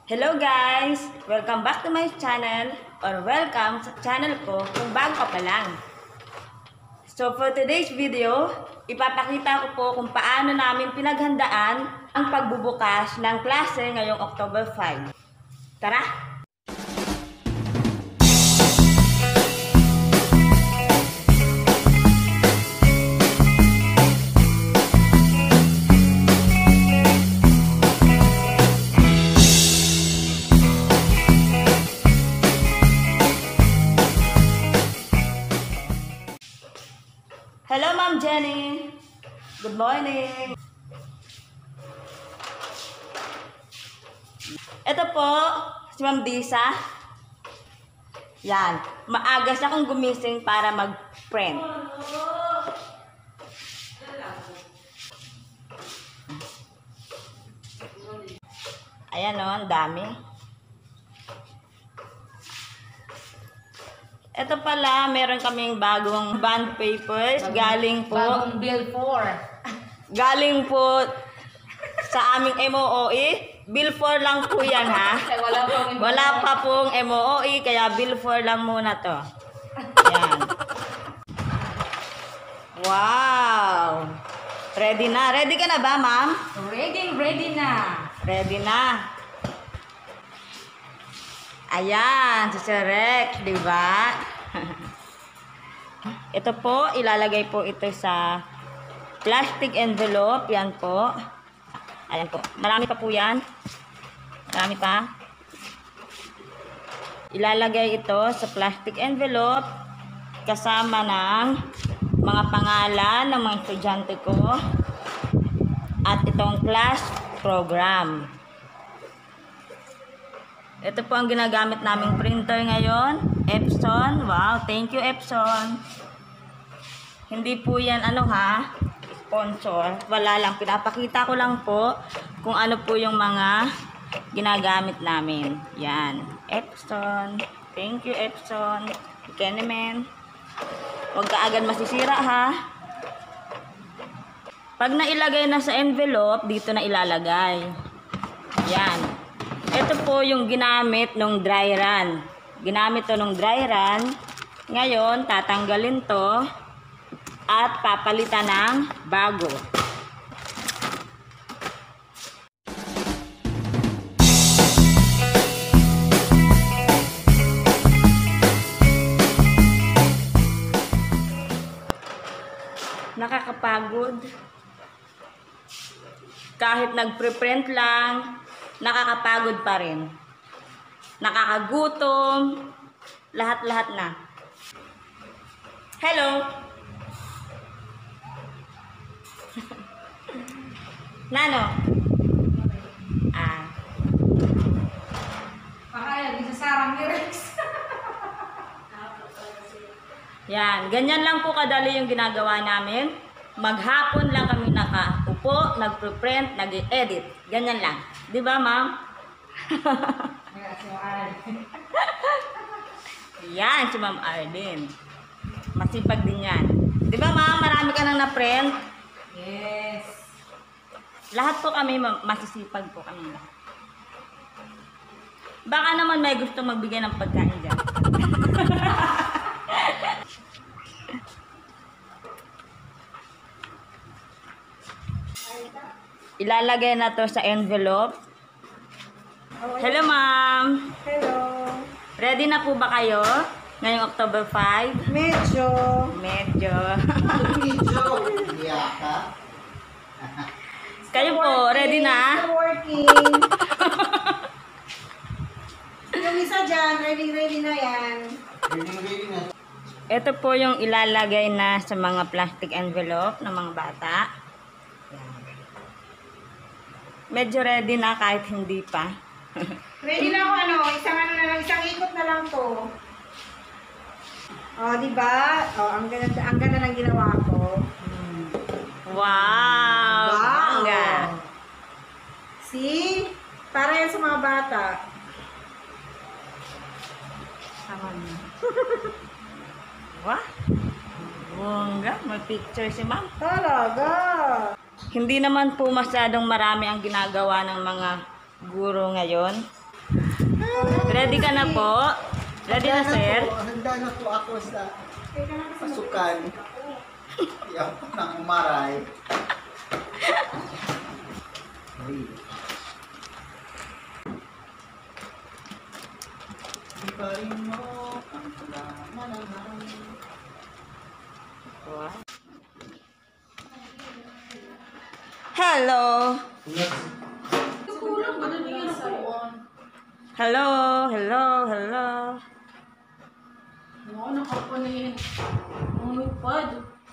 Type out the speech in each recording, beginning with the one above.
Hello guys! Welcome back to my channel or welcome sa channel ko kung bago ka pa lang. So for today's video, ipapakita ko po kung paano namin pinaghandaan ang pagbubukas ng klase ngayong October 5. Tara! Hello, Ma'am Jenny. Good morning. Ito po, si Ma'am Disa. Yan. Maaga siya akong gumising para mag-print. Ayan o, ang dami. Ito pala, meron kaming bagong bond papers. Galing po. Bagong bill 4. Galing po sa aming MOOE. Bill 4 lang po yan ha. Wala pa pong MOOE, kaya bill 4 lang muna to. Yan. Wow! Ready na. Ready ka na ba, ma'am? Ready na. Ready na. Ayan, si Sir Rex, di ba? Ito po, ilalagay po ito sa plastic envelope. Yan po. Ayan po. Marami pa po yan. Marami pa. Ilalagay ito sa plastic envelope kasama ng mga pangalan ng mga estudyante ko at itong class program. Ito po ang ginagamit naming printer ngayon. Epson. Wow, thank you Epson. Hindi po yan sponsor. Wala lang. Pinapakita ko lang po kung ano po yung mga ginagamit namin. Yan. Epson. Thank you Epson. Kenemen. Huwag ka agad masisira ha. Pag nailagay na sa envelope, dito na ilalagay. Yan. Ito po yung ginamit nung dry run. Ginamit to nung dry run. Ngayon, tatanggalin to at papalitan ng bago. Nakakapagod. Kahit nagpre-print lang, nakakapagod pa rin. Nakakagutom. Lahat-lahat na. Hello! Nano? Pakaya, di sa sarang ni Rex. Yan. Ganyan lang po kadali yung ginagawa namin. Maghapon lang kami nakaupo, nagpre-print, nag-edit. Ganyan lang. Di ba, ma'am? Yan, si Ma'am Arlene. Masipag din yan. Di ba, ma'am? Marami ka nang na-print? Yes. Lahat po kami, masisipag po kami. Baka naman may gusto magbigay ng pagkain dyan. Ilalagay na to sa envelope. Hello, ma'am. Hello. Ready na po ba kayo? Ngayong October 5? Medyo. Medyo. Yaka. Kayo po, ready na? Still working. Yung isa dyan, ready na yan. Ready na. Ito po yung ilalagay na sa mga plastic envelope ng mga bata. Medyo ready na kahit hindi pa. Ready na ako isang ikot na lang to. Oh, di ba? Oh, ang ganda ng ginawa ko. Wow! Bongga. See? Para yan sa mga bata. Tama niyo. Wow! Bongga. May picture si ma'am. Talaga. Hindi naman po masyadong marami ang ginagawa ng mga guro ngayon. Ready ka na po? Ready na, sir? Handa na po ako sa pasukan. Iyak ng umaray. Di pa rin mo ang pagmamahal. Hello! Hello! Hello! Hello! Oo, nakapanin. Ang pad.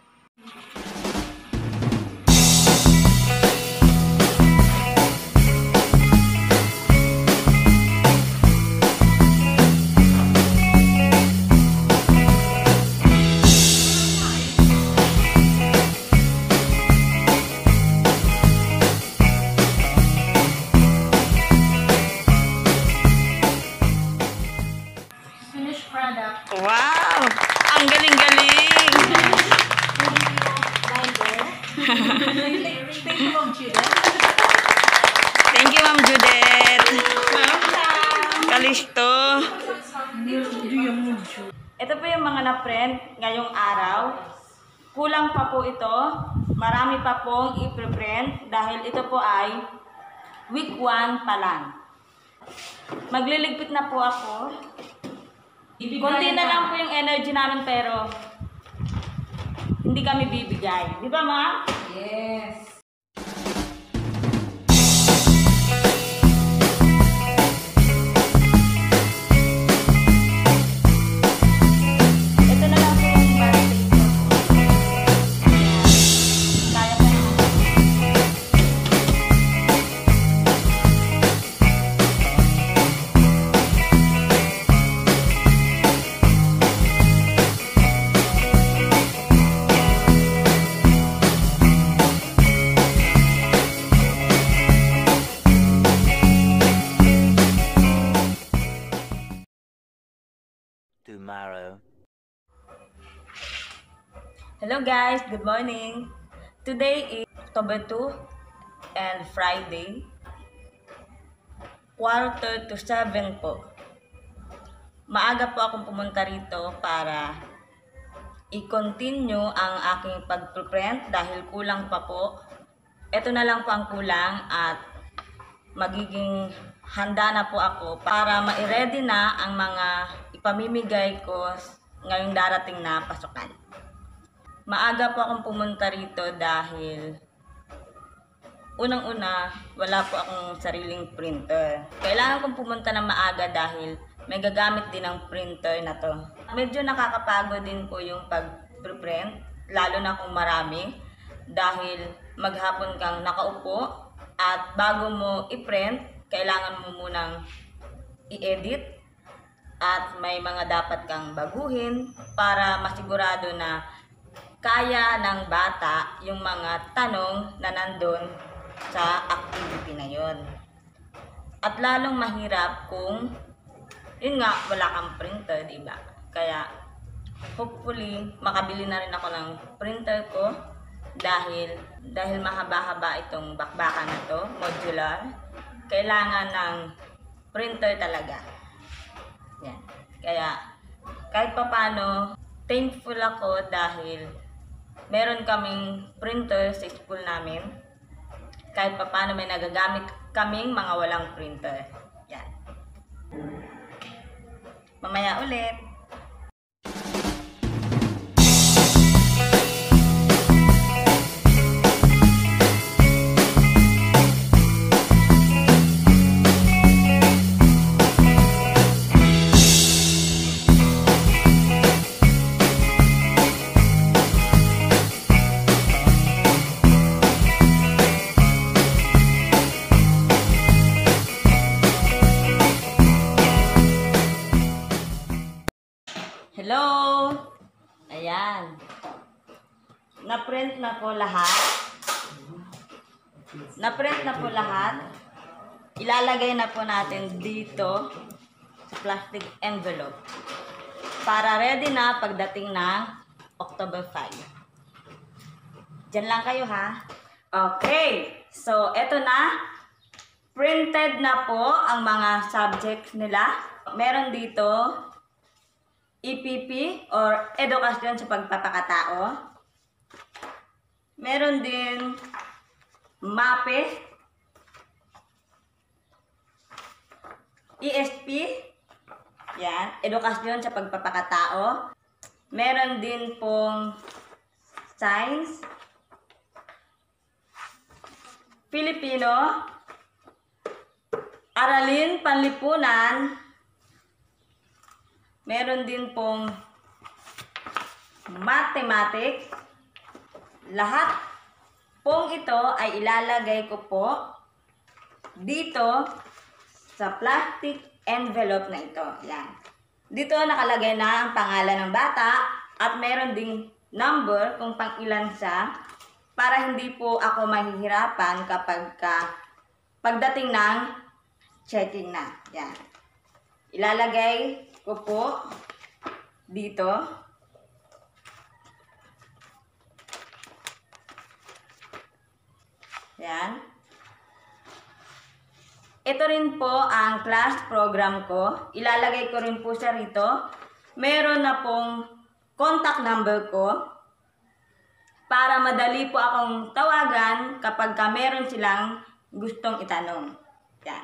Finished product. Wow! Ang galing-galing! Thank you, Ma'am Judith. Thank you, Ma'am Judith! Kalisto! Ito po yung mga na-print ngayong araw. Kulang pa po ito. Marami pa pong i-print dahil ito po ay week 1 pa lang. Magliligpit na po ako. Konti na lang po yung energy namin pero hindi kami bibigay. Di ba, Ma? Yes. Ito na lang po yung birthday ko. Kaya pa naman. Tomorrow. Hello guys, good morning. Today is October 2 and Friday. 6:45 po. Maaga po akong pumunta rito para i-continue ang aking pag-print dahil kulang pa po. Ito na lang po ang kulang at magiging handa na po ako para ma-ready na ang mga ipamimigay ko ngayong darating na pasukan. Maaga po akong pumunta rito dahil unang-una, wala po akong sariling printer. Kailangan kong pumunta ng maaga dahil may gagamit din ang printer na to. Medyo nakakapagod din po yung pag-print, lalo na kung marami, dahil maghapon kang nakaupo at bago mo i-print, kailangan mo munang i-edit at may mga dapat kang baguhin para masigurado na kaya ng bata yung mga tanong na nandun sa activity na yon. At lalong mahirap kung yun nga, wala kang printer, diba? Kaya hopefully makabili na rin ako ng printer ko dahil mahaba-haba itong bakbakan na to, modular. Kailangan ng printer talaga. Yan. Kaya kahit papano, thankful ako dahil meron kaming printer sa school namin. Kahit papano may nagagamit kaming mga walang printer. Yan. Mamaya ulit. Hello! Ayan. Na-print na po lahat. Na-print na po lahat. Ilalagay na po natin dito sa plastic envelope para ready na pagdating ng October 5. Diyan lang kayo ha. Okay. So, eto na. Printed na po ang mga subjects nila. Meron dito EPP or Edukasyon sa Pagpapakatao. Meron din MAPE, ESP, yan, Edukasyon sa Pagpapakatao. Meron din pong Science, Filipino, Aralin Panlipunan. Meron din pong Mathematics. Lahat pong ito ay ilalagay ko po dito sa plastic envelope na ito. Yan. Dito nakalagay na ang pangalan ng bata at meron ding number kung pang ilan siya para hindi po ako mahihirapan kapag pagdating ng checking na. Yan. Ilalagay ko po dito. Yan. Ito rin po ang class program ko. Ilalagay ko rin po siya rito. Meron na pong contact number ko para madali po akong tawagan kapag meron silang gustong itanong. Yan.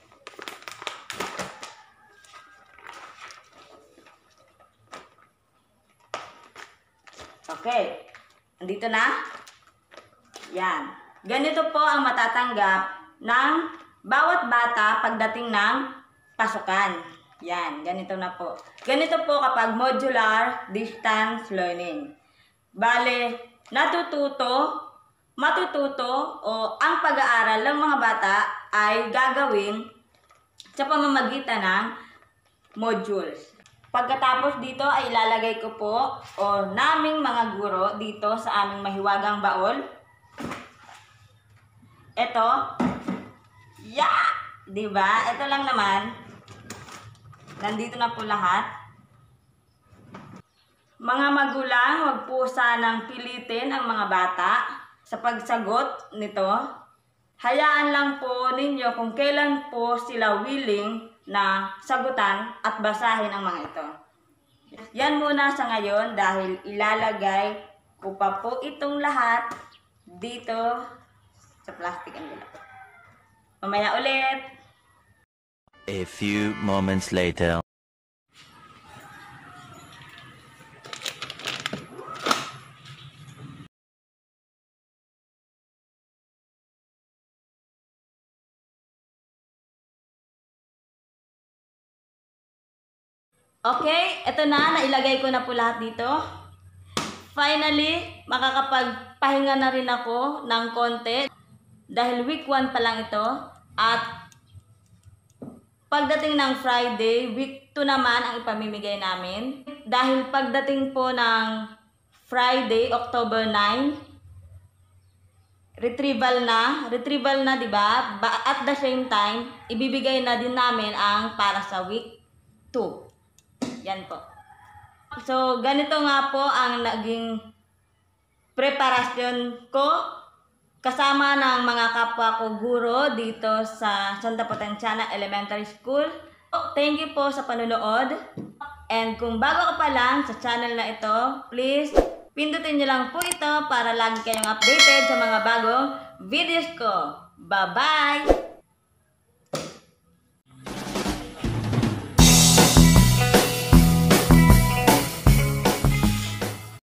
Okay. Andito na. Yan. Ganito po ang matatanggap ng bawat bata pagdating ng pasukan. Yan. Ganito na po. Ganito po kapag modular distance learning. Bale, matututo o ang pag-aaral ng mga bata ay gagawin sa pamamagitan ng modules. Pagkatapos dito ay ilalagay ko po o naming mga guro dito sa aming mahiwagang baol. Ito. Yeah! Diba? Ito lang naman. Nandito na po lahat. Mga magulang, huwag po sanang pilitin ang mga bata sa pagsagot nito. Hayaan lang po ninyo kung kailan po sila willing na sagutan at basahin ang mga ito. Yan muna sa ngayon dahil ilalagay ko pa po itong lahat dito sa plastic envelope. Mamaya ulit. A few moments later. Okay, ito na. Nailagay ko na po lahat dito. Finally, makakapagpahinga na rin ako ng konti. Dahil week 1 pa lang ito. At pagdating ng Friday, week 2 naman ang ipamimigay namin. Dahil pagdating po ng Friday, October 9, retrieval na, 'di ba? At the same time, ibibigay na din namin ang para sa week 2. Yan po. So, ganito nga po ang naging preparasyon ko kasama ng mga kapwa ko guro dito sa Santa Potenciana Elementary School. Thank you po sa panunood. And kung bago ka pa lang sa channel na ito, please pindutin nyo lang po ito para lagi kayong updated sa mga bagong videos ko. Bye-bye!